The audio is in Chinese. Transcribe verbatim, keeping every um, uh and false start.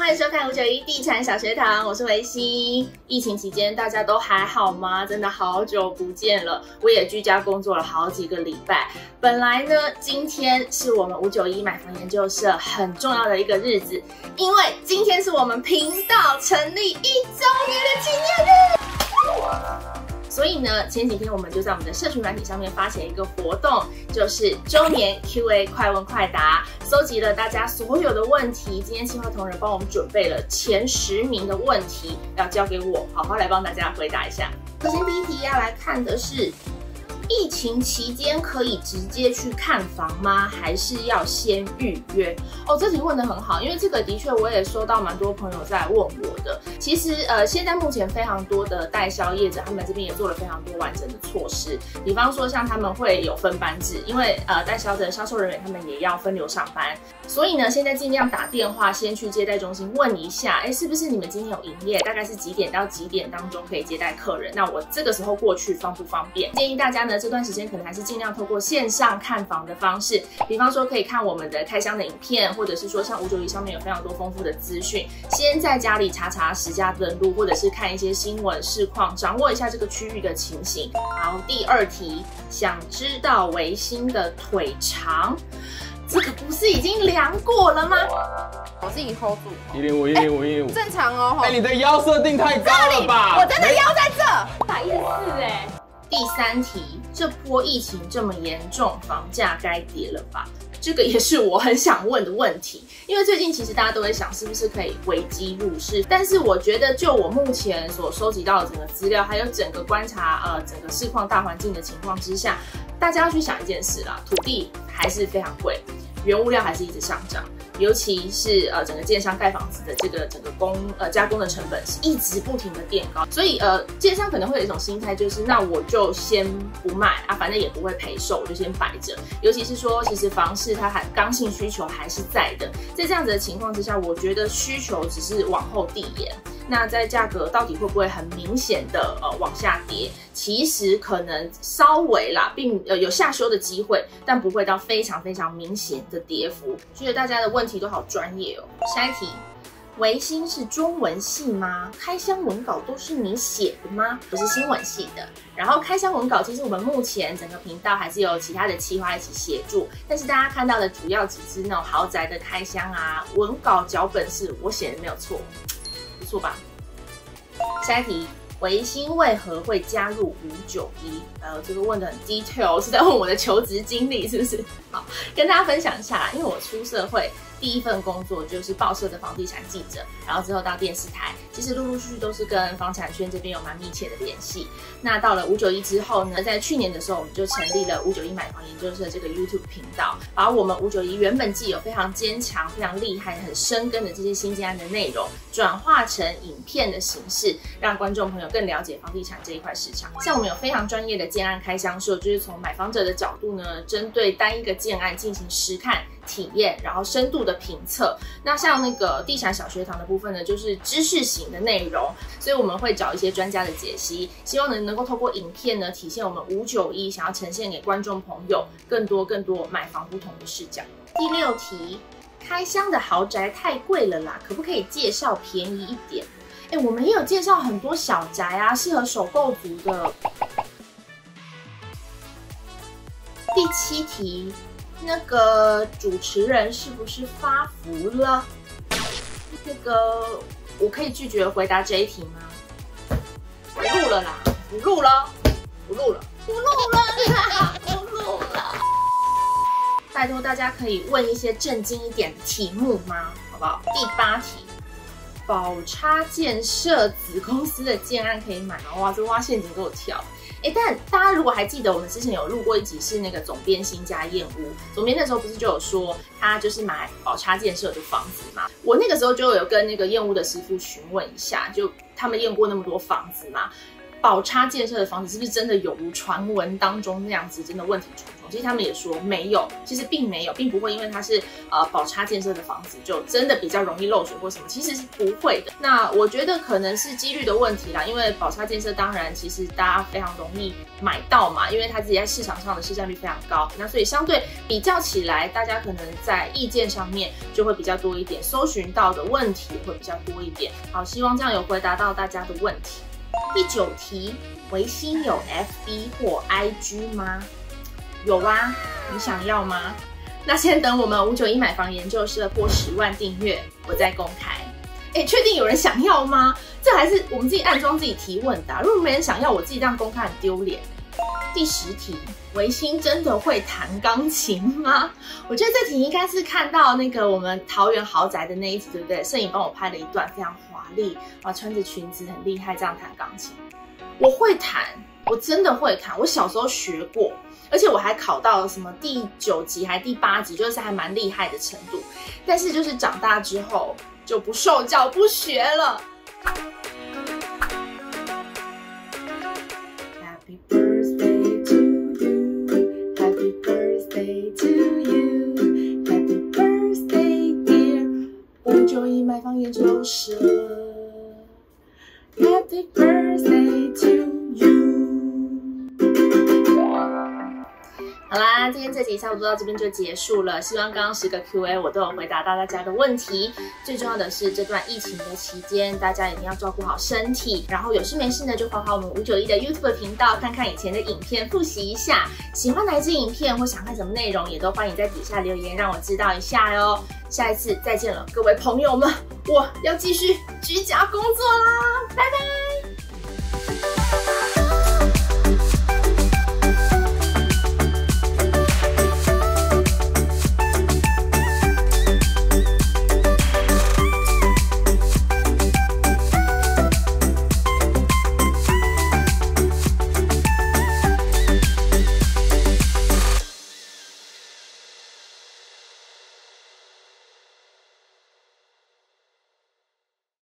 欢迎收看五九一地产小学堂，我是维希。疫情期间大家都还好吗？真的好久不见了，我也居家工作了好几个礼拜。本来呢，今天是我们五九一买房研究社很重要的一个日子，因为今天是我们频道成立一周年的纪念日。所以呢，前几天我们就在我们的社群软体上面发起了一个活动，就是周年 Q A 快问快答，搜集了大家所有的问题。今天企划同仁帮我们准备了前十名的问题，要交给我好好来帮大家回答一下。首先第一题要来看的是，疫情期间可以直接去看房吗？还是要先预约？哦，这题问得很好，因为这个的确我也收到蛮多朋友在问我的。其实呃，现在目前非常多的代销业者，他们这边也做了非常多完整的措施，比方说像他们会有分班制，因为呃代销的销售人员他们也要分流上班，所以呢，现在尽量打电话先去接待中心问一下，哎，是不是你们今天有营业？大概是几点到几点当中可以接待客人？那我这个时候过去方不方便？建议大家呢，这段时间可能还是尽量透过线上看房的方式，比方说可以看我们的开箱的影片，或者是说像五九一上面有非常多丰富的资讯，先在家里查查实价登录，或者是看一些新闻市况，掌握一下这个区域的情形。好，第二题，想知道维新的腿长，这个不是已经量过了吗？ 我自己 hold 住， 一零五一零五一零五， 正常哦。 哎，你的腰设定太高了吧？ 我真的腰在这， 一百一十四哎。第三题，这波疫情这么严重，房价该跌了吧？这个也是我很想问的问题，因为最近其实大家都会想是不是可以危机入市，但是我觉得就我目前所收集到的整个资料，还有整个观察呃整个市况大环境的情况之下，大家要去想一件事啦，土地还是非常贵，原物料还是一直上涨。尤其是呃整个建商盖房子的这个整个工呃加工的成本是一直不停的垫高，所以呃建商可能会有一种心态，就是那我就先不卖啊，反正也不会赔售，我就先摆着。尤其是说，其实房市它还刚性需求还是在的，在这样子的情况之下，我觉得需求只是往后递延。那在价格到底会不会很明显的呃往下跌？其实可能稍微啦，并呃有下修的机会，但不会到非常非常明显的跌幅。觉得大家的问题都好专业哦。下一题，维新是中文系吗？开箱文稿都是你写的吗？不是新闻系的。然后开箱文稿，其实我们目前整个频道还是有其他的企划一起协助，但是大家看到的主要几支那种豪宅的开箱啊，文稿脚本是我写的没有错。不错吧？下一题，维新为何会加入五九一？呃，这个问得很 detail， 是在问我的求职经历，是不是？好，跟大家分享一下啦。因为我出社会第一份工作就是报社的房地产记者，然后之后到电视台，其实陆陆续续都是跟房产圈这边有蛮密切的联系。那到了五九一之后呢，在去年的时候，我们就成立了五九一买房研究社这个 YouTube 频道，把我们五九一原本既有非常坚强、非常厉害、很深耕的这些新建案的内容，转化成影片的形式，让观众朋友更了解房地产这一块市场。像我们有非常专业的建案开箱社，就是从买房者的角度呢，针对单一个建案进行实看、体验，然后深度的评测。那像那个地产小学堂的部分呢，就是知识型的内容，所以我们会找一些专家的解析，希望能能够透过影片呢，体现我们五九一想要呈现给观众朋友更多更多买房不同的视角。第六题，开箱的豪宅太贵了啦，可不可以介绍便宜一点？哎，我们也有介绍很多小宅啊，适合首购族的。第七题，那个主持人是不是发福了？那个我可以拒绝回答这一题吗？不录了啦，不录了，不录了，不录了啦，不录了。拜托大家可以问一些正经一点的题目吗？好不好？第八题，宝差建设子公司的建案可以买吗？哇，这挖陷阱给我跳！哎，但大家如果还记得，我们之前有录过一集是那个总编新家燕屋，总编那时候不是就有说他就是买宝差建设的房子嘛？我那个时候就有跟那个燕屋的师傅询问一下，就他们验过那么多房子嘛， 宝差建设的房子是不是真的有如传闻当中那样子，真的问题重重？其实他们也说没有，其实并没有，并不会因为它是呃宝差建设的房子就真的比较容易漏水或什么，其实是不会的。那我觉得可能是几率的问题啦，因为宝差建设当然其实大家非常容易买到嘛，因为它自己在市场上的市占率非常高，那所以相对比较起来，大家可能在意见上面就会比较多一点，搜寻到的问题会比较多一点。好，希望这样有回答到大家的问题。第九题，维新有 F B 或 I G 吗？有啊，你想要吗？那先等我们五九一买房研究社破十万订阅，我再公开。哎，确定有人想要吗？这还是我们自己暗装自己提问的、啊，如果没人想要，我自己这样公开很丢脸。第十题，维新真的会弹钢琴吗？我觉得这题应该是看到那个我们桃园豪宅的那一集，对不对？摄影帮我拍了一段非常华丽啊，穿着裙子很厉害，这样弹钢琴。我会弹，我真的会弹，我小时候学过，而且我还考到什么第九级还第八级，就是还蛮厉害的程度。但是就是长大之后就不受教不学了。Happy birthday to you, Happy birthday to you, Happy birthday dear 五九一买房研究社 Happy birthday to you。 好啦，今天这集差不多到这边就结束了，希望刚刚十个 Q A 我都有回答到大家的问题。最重要的是这段疫情的期间，大家一定要照顾好身体，然后有事没事呢就滑滑我们五九一的 YouTube 频道，看看以前的影片，复习一下。喜欢哪一支影片或想看什么内容，也都欢迎在底下留言让我知道一下哟。下一次再见了，各位朋友们，我要继续居家工作啦，拜拜。